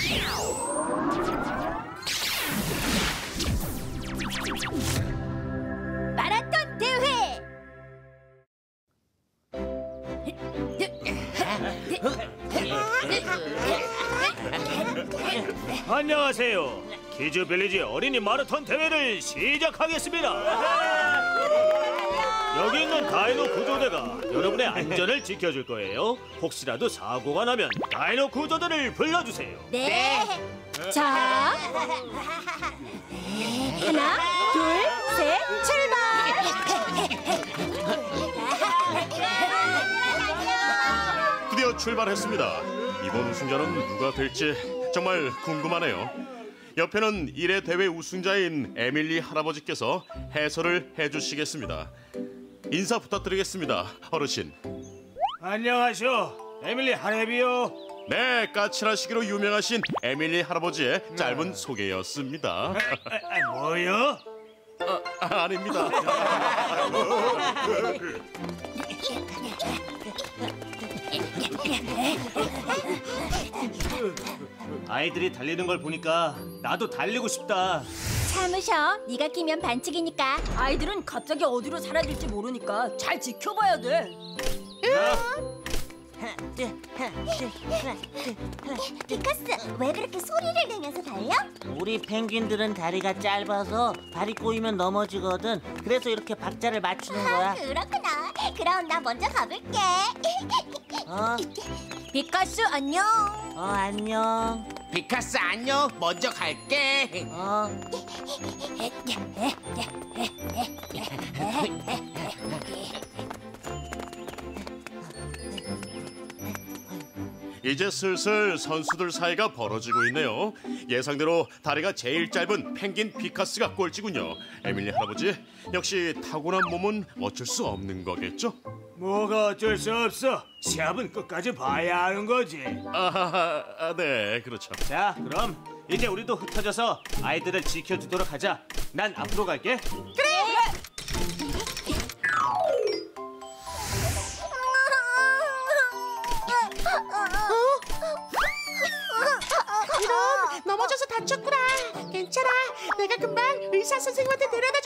마라톤 대회! 안녕하세요. 키즈빌리지 어린이 마라톤 대회를 시작하겠습니다. 여기 있는 다이노 구조대가 여러분의 안전을 지켜줄 거예요. 혹시라도 사고가 나면 다이노 구조대를 불러주세요. 네. 자, 하나, 둘, 셋, 출발! 드디어 출발했습니다. 이번 우승자는 누가 될지 정말 궁금하네요. 옆에는 1회 대회 우승자인 에밀리 할아버지께서 해설을 해주시겠습니다. 인사 부탁드리겠습니다, 어르신. 안녕하쇼, 에밀리 할애비요. 네, 까칠하시기로 유명하신 에밀리 할아버지의 짧은 소개였습니다. 뭐요? 아닙니다. 아이들이 달리는 걸 보니까 나도 달리고 싶다. 참으셔. 네가 끼면 반칙이니까. 아이들은 갑자기 어디로 사라질지 모르니까 잘 지켜봐야 돼. 피카스, 왜 그렇게 소리를 내면서 달려? 우리 펭귄들은 다리가 짧아서 발이 꼬이면 넘어지거든. 그래서 이렇게 박자를 맞추는 거야. 그렇구나. 그럼 나 먼저 가볼게. 어? 피카스, 안녕. 안녕. 피카스 안녕. 먼저 갈게. 이제 슬슬 선수들 사이가 벌어지고 있네요. 예상대로 다리가 제일 짧은 펭귄 피카스가 꼴찌군요. 에밀리 할아버지, 역시 타고난 몸은 어쩔 수 없는 거겠죠? 뭐가 어쩔 수 없어. 시합은 끝까지 봐야 하는 거지. 네, 그렇죠. 자, 그럼 이제 우리도 흩어져서 아이들을 지켜주도록 하자. 난 앞으로 갈게. 이런, 넘어져서 다쳤구나. 괜찮아. 내가 금방 의사 선생님한테 데려다